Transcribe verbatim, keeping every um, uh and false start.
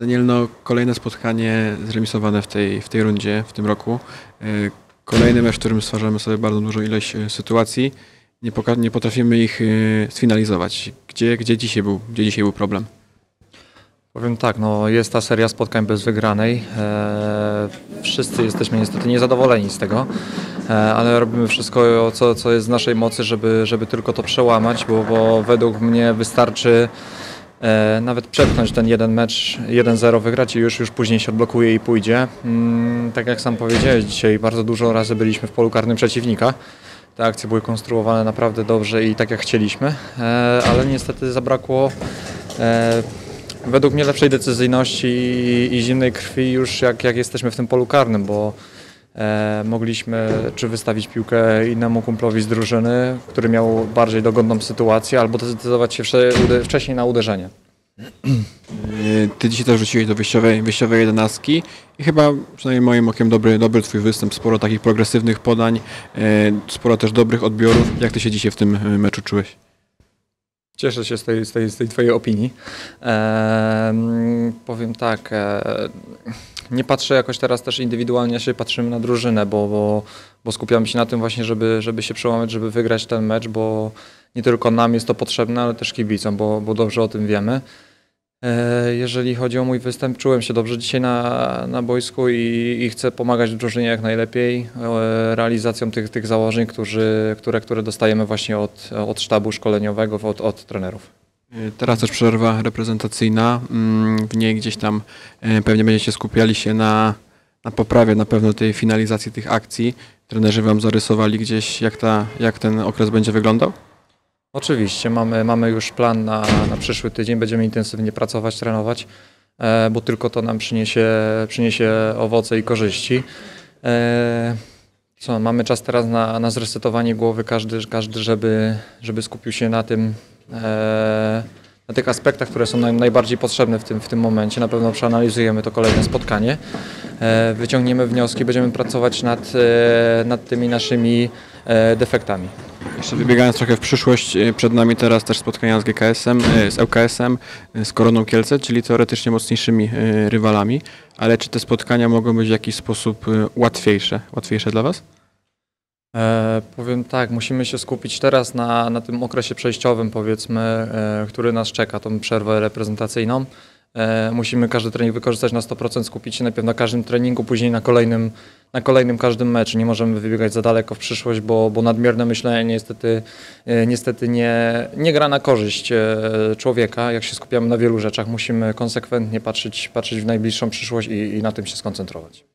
Daniel, no, kolejne spotkanie zremisowane w tej, w tej rundzie w tym roku. Yy, Kolejny mecz, w którym stwarzamy sobie bardzo dużą ilość yy, sytuacji. Nie, poka- nie potrafimy ich yy, sfinalizować. Gdzie, gdzie, dzisiaj był, gdzie dzisiaj był problem? Powiem tak, no jest ta seria spotkań bez wygranej. E, wszyscy jesteśmy niestety niezadowoleni z tego, e, ale robimy wszystko, co, co jest w naszej mocy, żeby, żeby tylko to przełamać, bo, bo według mnie wystarczy e, nawet przepchnąć ten jeden mecz, jeden zero wygrać i już, już później się odblokuje i pójdzie. Mm, tak jak sam powiedziałeś, dzisiaj bardzo dużo razy byliśmy w polu karnym przeciwnika. Te akcje były konstruowane naprawdę dobrze i tak jak chcieliśmy, e, ale niestety zabrakło e, według mnie lepszej decyzyjności i, i zimnej krwi już jak, jak jesteśmy w tym polu karnym, bo e, mogliśmy czy wystawić piłkę innemu kumplowi z drużyny, który miał bardziej dogodną sytuację, albo zdecydować się wsze, ude, wcześniej na uderzenie. Ty dzisiaj też wróciłeś do wyjściowej, wyjściowej jedenastki i chyba, przynajmniej moim okiem, dobry, dobry twój występ, sporo takich progresywnych podań, sporo też dobrych odbiorów. Jak ty się dzisiaj w tym meczu czułeś? Cieszę się z tej, z tej, z tej twojej opinii. E, powiem tak, e, nie patrzę jakoś teraz też indywidualnie, się patrzymy na drużynę, bo, bo, bo skupiamy się na tym właśnie, żeby, żeby się przełamać, żeby wygrać ten mecz, bo nie tylko nam jest to potrzebne, ale też kibicom, bo, bo dobrze o tym wiemy. E, jeżeli chodzi o mój występ, czułem się dobrze dzisiaj na, na boisku i, i chcę pomagać drużynie jak najlepiej e, realizacją tych, tych założeń, którzy, które, które dostajemy właśnie od, od sztabu szkoleniowego, od, od trenerów. Teraz też przerwa reprezentacyjna. W niej gdzieś tam pewnie będziecie skupiali się na, na poprawie na pewno tej finalizacji tych akcji. Trenerzy wam zarysowali gdzieś, jak, ta, jak ten okres będzie wyglądał? Oczywiście, mamy, mamy już plan na, na przyszły tydzień, będziemy intensywnie pracować, trenować, e, bo tylko to nam przyniesie, przyniesie owoce i korzyści. E, co, mamy czas teraz na, na zresetowanie głowy, każdy, każdy żeby, żeby skupił się na tym, e, na tych aspektach, które są nam najbardziej potrzebne w tym, w tym momencie. Na pewno przeanalizujemy to kolejne spotkanie, e, wyciągniemy wnioski, będziemy pracować nad, e, nad tymi naszymi e, defektami. Jeszcze wybiegając trochę w przyszłość, przed nami teraz też spotkania z G K S-em, z L K S-em, z Koroną Kielce, czyli teoretycznie mocniejszymi rywalami, ale czy te spotkania mogą być w jakiś sposób łatwiejsze, łatwiejsze dla was? E, powiem tak, musimy się skupić teraz na, na tym okresie przejściowym, powiedzmy, e, który nas czeka, tą przerwę reprezentacyjną. E, musimy każdy trening wykorzystać na sto procent, skupić się najpierw na każdym treningu, później na kolejnym, na kolejnym każdym meczu. Nie możemy wybiegać za daleko w przyszłość, bo, bo nadmierne myślenie niestety, e, niestety nie, nie gra na korzyść e, człowieka. Jak się skupiamy na wielu rzeczach, musimy konsekwentnie patrzeć, patrzeć w najbliższą przyszłość i, i na tym się skoncentrować.